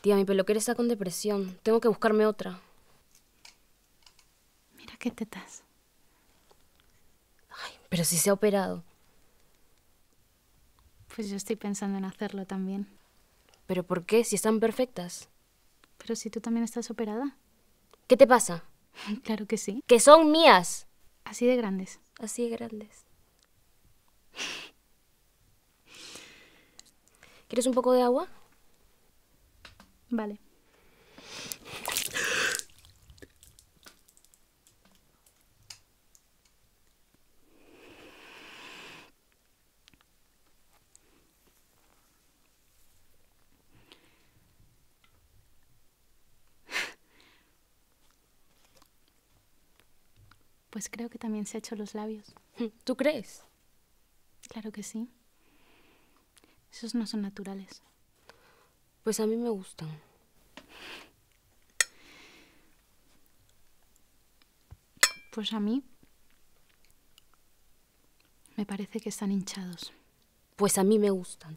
Tía, mi peluquera está con depresión. Tengo que buscarme otra. Mira qué tetas. Ay, pero si se ha operado. Pues yo estoy pensando en hacerlo también. ¿Pero por qué? Si están perfectas. Pero si tú también estás operada. ¿Qué te pasa? Claro que sí. ¡Que son mías! Así de grandes. Así de grandes. ¿Quieres un poco de agua? Vale. Pues creo que también se ha hecho los labios. ¿Tú crees? Claro que sí. Esos no son naturales. Pues a mí me gustan. Pues a mí me parece que están hinchados. Pues a mí me gustan.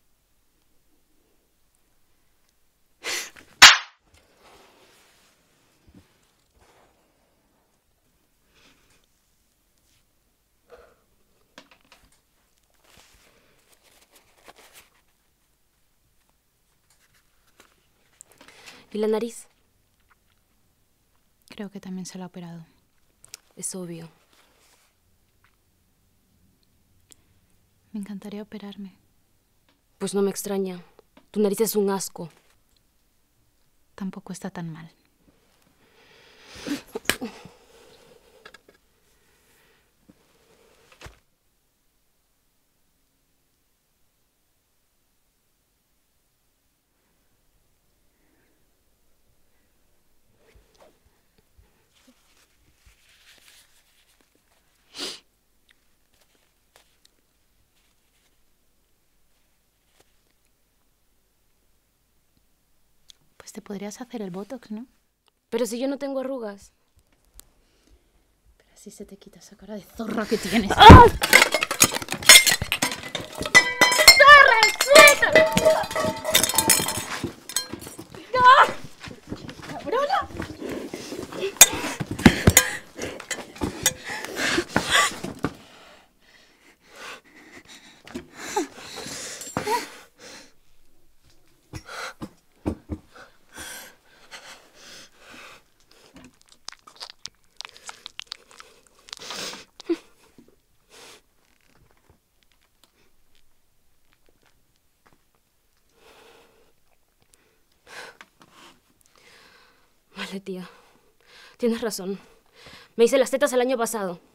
¿Y la nariz? Creo que también se lo ha operado. Es obvio. Me encantaría operarme. Pues no me extraña. Tu nariz es un asco. Tampoco está tan mal. Pues te podrías hacer el botox, ¿no? Pero si yo no tengo arrugas. Pero así se te quita esa cara de zorra que tienes. ¡Ah! Vale, tía. Tienes razón. Me hice las tetas el año pasado.